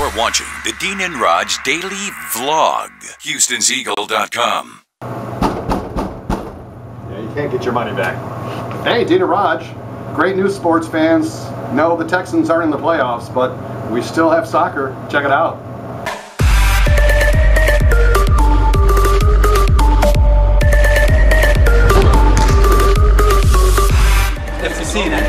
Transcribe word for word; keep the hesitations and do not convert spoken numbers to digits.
You're watching the Dean and Raj Daily Vlog. Houstons Eagle dot com. Yeah, you can't get your money back. Hey, Dean and Raj. Great news, sports fans. No, the Texans aren't in the playoffs, but we still have soccer. Check it out. F C C, né?